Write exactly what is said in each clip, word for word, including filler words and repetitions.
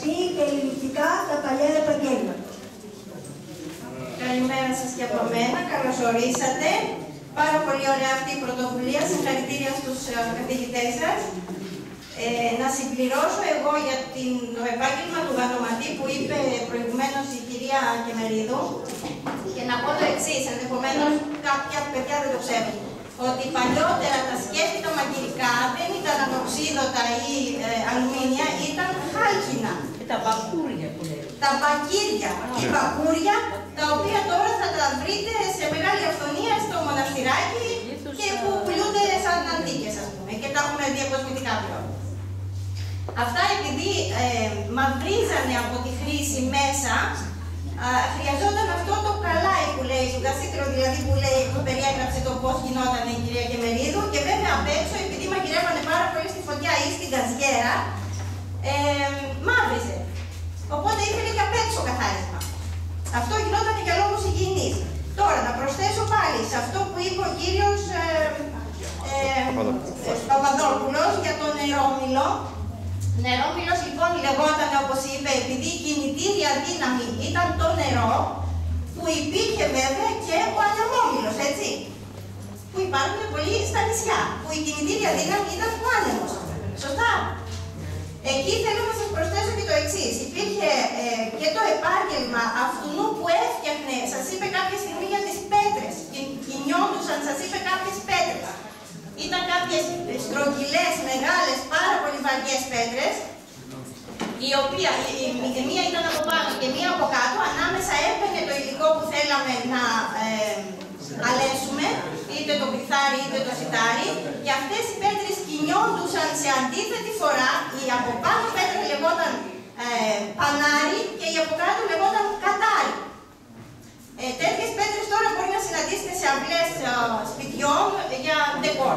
τεχνική και υλικά τα παλιά επαγγέλματα. Καλημέρα σας και από μένα, καλώς ορίσατε. Πάρα πολύ ωραία αυτή η πρωτοβουλία, συγχαρητήρια στους καθηγητές σας. Ε, να συμπληρώσω εγώ για την, το επάγγελμα του γανωματή που είπε προηγουμένως η κυρία Κεμερίδου και να πω το εξής, ενδεχομένως κάποια παιδιά δεν το ξέρουν, ότι παλιότερα τα σκεύη τα μαγειρικά δεν ήταν ανοξίδωτα ή ε, αλουμίνια, ήταν χάλκινα. Τα μπακούρια που λέει. Τα μπακύρια, οι μπακούρια, τα οποία τώρα θα τα βρείτε σε μεγάλη αυθονία στο μοναστηράκι και που πουλούνται σαν αντίκες, ας πούμε, και τα έχουμε διακοσμητικά πλέον. Αυτά επειδή ε, μαυρίζανε από τη χρήση μέσα, α, χρειαζόταν αυτό το καλάι που λέει, το κασίτρο δηλαδή που λέει, που περιέγραψε το πώς γινόταν η κυρία Κεμερίδου, και βέβαια απ' έξω, επειδή μαγειρεύανε πάρα πολύ στη φωτιά ή στην καζιέρα, ε, μαύριζε. Οπότε ήθελε και απ' έξω καθάρισμα. Αυτό γινόταν για λόγους υγιεινής. Τώρα, να προσθέσω πάλι σε αυτό που είπε ο κύριος ε, ε, ε, Παπαδόπουλος για το νερόμυλο. Νερόμυλος λοιπόν λεγόταν, όπως είπε, επειδή η κινητήρια δύναμη ήταν το νερό, που υπήρχε βέβαια και ο ανεμόμυλος, έτσι. Που υπάρχουν πολλοί στα νησιά, που η κινητήρια δύναμη ήταν ο άνεμος. Σωστά. Εκεί θέλω να σας προσθέσω και το εξής. Υπήρχε ε, και το επάγγελμα αυτού που έφτιαχνε, σας είπε κάποια στιγμή για τις πέτρες. Και κινιόντουσαν, σας είπε κάποιες πέτρες. Ήταν κάποιες στρογγυλές, μεγάλες, πάρα πολύ βαριές πέτρες, η οποία η, η μία ήταν από πάνω και μία από κάτω, ανάμεσα έπαιρνε το υλικό που θέλαμε να ε, αλέσουμε, είτε το κρυθάρι είτε το σιτάρι, και αυτές οι πέτρες κινιόντουσαν σε αντίθετη φορά. Η από πάνω πέτρα λεγόταν ε, πανάρι και η από κάτω λεγόταν κατάρι. Ε, τέτοιες πέτρες τώρα μπορεί να συναντήσετε σε αυλές ε, σπιτιών για ντεκόρ.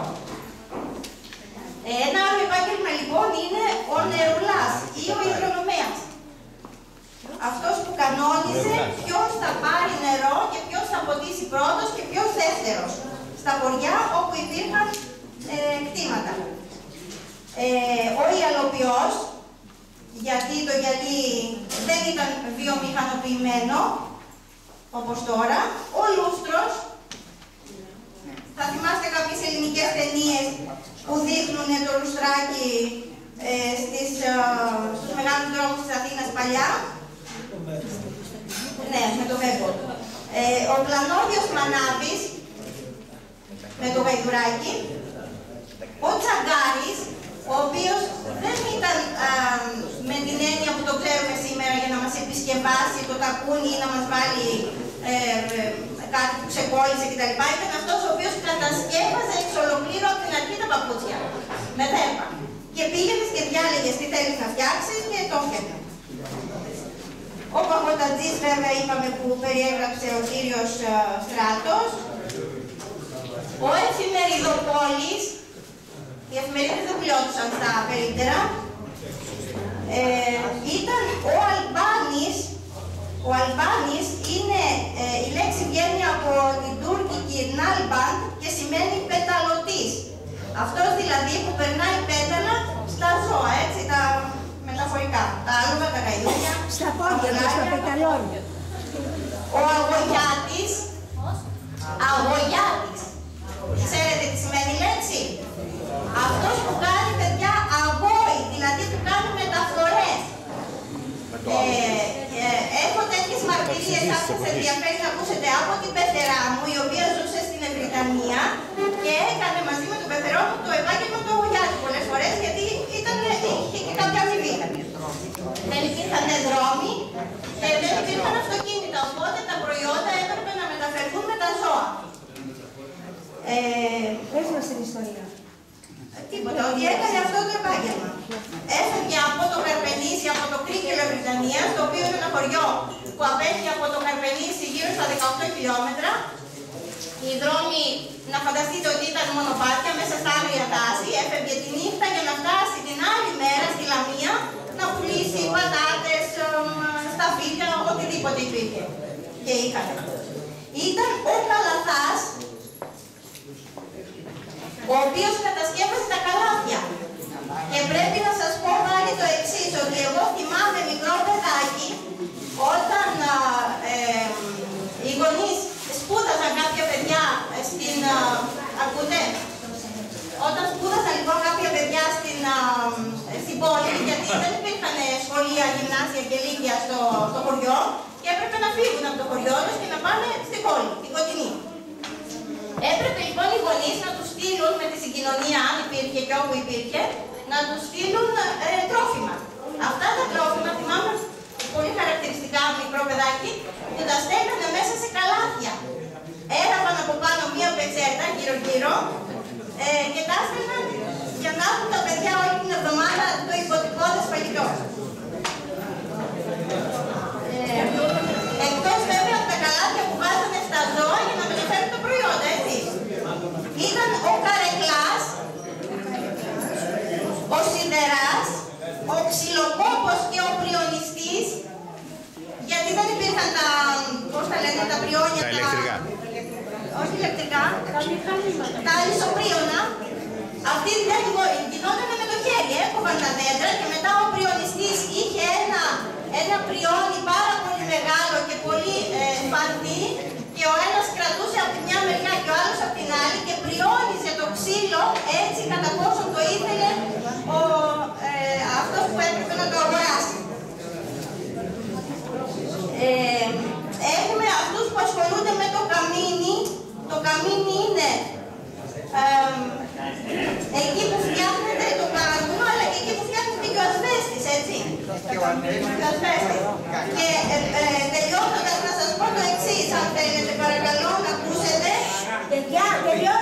Ε, ένα άλλο επάγγελμα λοιπόν είναι ο νερουλάς ή ο υδρονομέας. Αυτός που κανόνιζε ποιος θα πάρει νερό και ποιος θα ποτίσει πρώτος και ποιος δεύτερος στα χωριά όπου υπήρχαν ε, κτήματα. Ε, ο ιαλοποιός, γιατί το γυαλί δεν ήταν βιομηχανοποιημένο όπως τώρα. Ο λούστρος, θα θυμάστε κάποιες ελληνικές ταινίες που δείχνουν το λουστράκι ε, στις, ε, στους μεγάλους δρόμους της Αθήνας παλιά. Ναι, με το βέβαιο. Ε, ο πλανόδιος μανάβης, με το γαϊδουράκι. Ο τσαγκάρης, ο οποίος δεν ήταν α, με την έννοια που το ξέρουμε σήμερα για να μας επισκευάσει το τακούνι ή να μας βάλει ε, ε, κάτι που ξεκόλλησε κτλ. Ήταν αυτός ο οποίος κατασκεύαζε εξ ολοκλήρου από την αρχή τα παπούτσια. Με δέρμα. Και πήγαινες και διάλεγες τι θέλεις να φτιάξεις και το έφτιανε. Ο παγωτατζής βέβαια είπαμε που περιέγραψε ο κύριος uh, Στράτος. Ο εφημεριδοπόλης, οι εφημερίδες δεν πλειόντουσαν στα περίπτερα, ε, ήταν ο Αλμπάνης. Ο Αλμπάνης είναι, ε, η λέξη βγαίνει από την τουρκική νάλμπαν και σημαίνει πεταλωτής. Αυτός δηλαδή που περνάει πέταλα στα ζώα, έτσι, τα μεταφορικά. Τα άλογα, τα γαϊδούρια, στα πόδια του, στα πεταλόνια. Ο αγωγιάτης. Αγωγιάτης. Ξέρετε τι σημαίνει η λέξη? Αυτός που κάνει, παιδιά, αγώη, δηλαδή που κάνει μεταφορές. Ε, ε, έχω τέτοιες μαρτυρίες, αν σας ενδιαφέρει να ακούσετε, από την πεθερά μου, η οποία ζούσε στην Βρυτανία και έκανε μαζί με τον πεθερό μου το επάγγελμα του αγωγιάτη πολλές φορές, γιατί ήταν, είχε και κάποια αμοιβή. Δεν υπήρχαν δρόμοι και δεν υπήρχαν αυτοκίνητα, οπότε τα προϊόντα έπρεπε να μεταφερθούν με τα ζώα. Ε, Πες μας την ιστορία. Τίποτα, ότι έκανε αυτό το επάγγελμα. Έφευγε από το Καρπενήσι, από το Κρίκελο Βρυτανίας, το οποίο είναι ένα χωριό που απέχει από το Καρπενήσι γύρω στα δεκαοκτώ χιλιόμετρα. Οι δρόμοι, να φανταστείτε ότι ήταν μονοπάτια μέσα στα άγρια δάση, έφευγε τη νύχτα για να φτάσει την άλλη μέρα στη Λαμία να πουλήσει πατάτες, σταφύλια, οτιδήποτε υπήρχε και είχαν. Ήταν ο Καλαθάς, ο οποίος κατασκεύασε τα καλάθια. Και πρέπει να σας πω πάλι το εξής, ότι εγώ θυμάμαι μικρό σχολεία, γυμνάσια και λύκεια στο, στο χωριό και έπρεπε να φύγουν από το χωριό τους και να πάνε στην πόλη, την κοντινή. Έπρεπε λοιπόν οι γονείς να τους στείλουν με τη συγκοινωνία, αν υπήρχε και όπου υπήρχε, να τους στείλουν ε, τρόφιμα. Αυτά τα τρόφιμα, θυμάμαι πολύ χαρακτηριστικά μικρό παιδάκι, που τα στέλνανε μέσα σε καλάθια. Έραβαν από πάνω μία πετσέτα γύρω-γύρω ε, και τα έστελναν για να έχουν τα παιδιά όλη την εβδομάδα το υποτυπώδες φαγητό. Ε, εκτός βέβαια από τα καλάθια που βάζανε στα ζώα για να μεταφέρουν το προϊόντα, έτσι. Ήταν ο καρεκλάς, ο σιδεράς, ο ξυλοκόπος και ο πριονιστής, γιατί δεν υπήρχαν τα, πώς τα λένε, τα πριόνια, τα ηλεκτρικά. Όχι ηλεκτρικά, τα ισοπρίωνα. Αυτή η δουλειά γινόταν με το χέρι, έκοβαν τα δέντρα και μετά ο πριονιστής είχε ένα, ένα πριόνι πάρα πολύ μεγάλο και πολύ ε, φαντί και ο ένας κρατούσε από τη μια μεριά και ο άλλος από την άλλη και πριόνιζε το ξύλο έτσι κατά πόσο το ήθελε ο, ε, αυτός που έπρεπε να το αγοράσει. Ε, έχουμε αυτούς που ασχολούνται με το καμίνι. Το καμίνι είναι ε, εκεί που φτιάχνεται το καραγούνο, αλλά και εκεί που φτιάχνεται και ο ασβέστης, έτσι. Ο ασβέστης. Και ε, ε, τελειώνοντας να σας πω το εξής, αν θέλετε παρακαλώ να ακούσετε. Παιδιά, τελειώνει.